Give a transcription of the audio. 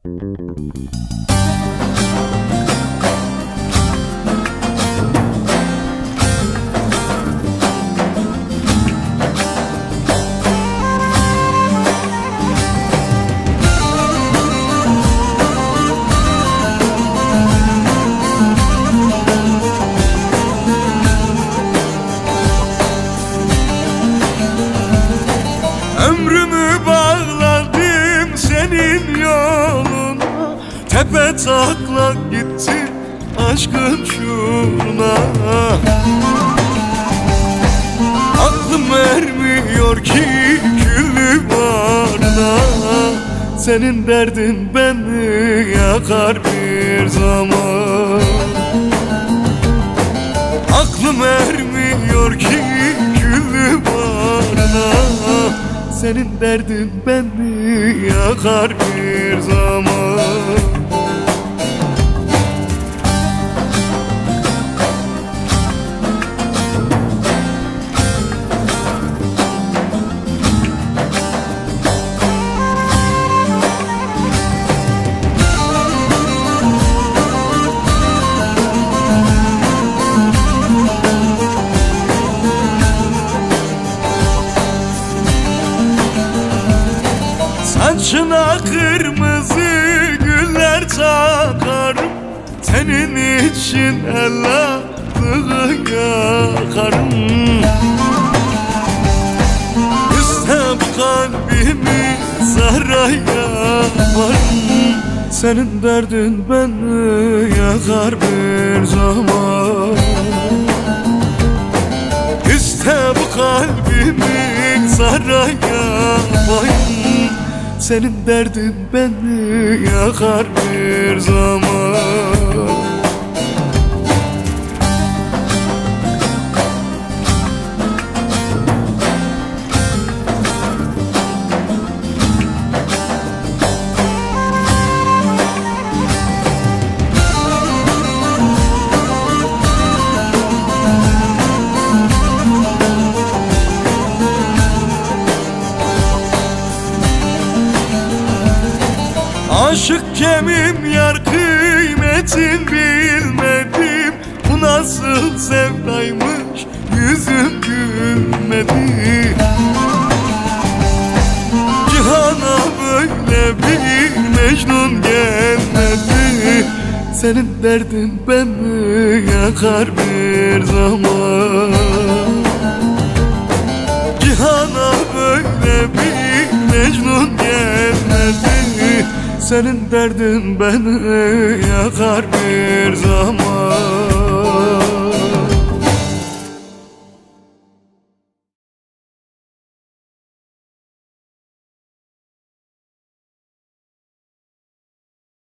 Ömrümü bağladım senin yoluna, tepe taklak gitti aşkın şuuruna. Aklım ermiyor ki külü barda, senin derdin beni yakar bir zaman. Aklım ermiyor ki külü barda, senin derdin beni yakar bir zaman. Saçına kırmızı güller takarım, senin için Allah'ı yakarım. İste bu kalbimi saraya varım, senin derdin beni yakar bir zaman. İste bu kalbimi saraya varım, senin derdin beni yakar bir zaman. Aşık kemim yar kıymetin bilmedim, bu nasıl sevdaymış yüzüm gülmedi. Cihana böyle bir Mecnun gelmedi, senin derdin beni yakar bir zaman. Cihana böyle bir Mecnun gelmedi, senin derdin beni yakar bir zaman.